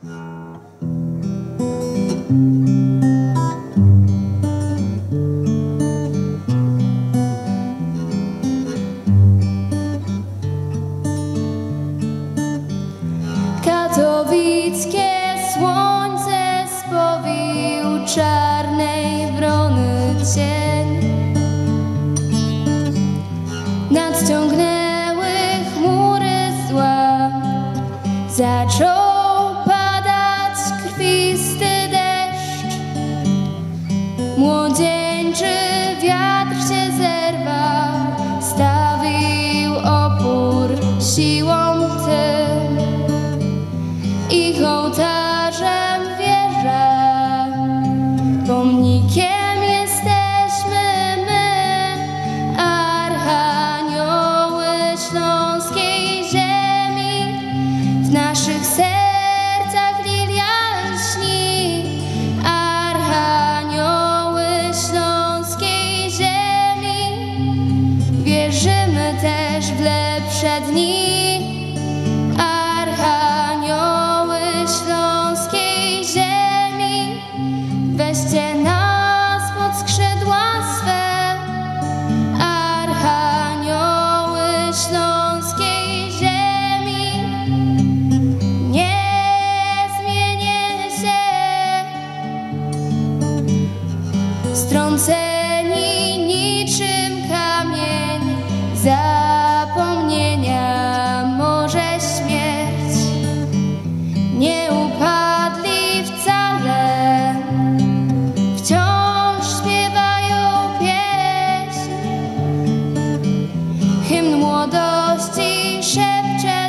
Katowickie słońce spowił czarnej wrony cień. Nadciągnęły chmury zła, zaczął padać krwisty deszcz. Młodzieńczy wiatr się zerwał, stawił opór siłą tym. Ich ołtarzem wieża, pomnikiem jesteśmy my, archanioły śląskiej ziemi. W naszych sercach lilia lśni, archanioły śląskiej ziemi. Wierzymy też w lepsze dni, śląskiej ziemi. Weźcie nas pod skrzydła swe, archanioły śląskiej ziemi. Nie zmienię się, strąceni niczym kamień zapomnienia, może śmierć. Nie upadli wcale, wciąż śpiewają pieśń. Hymn młodości szepcze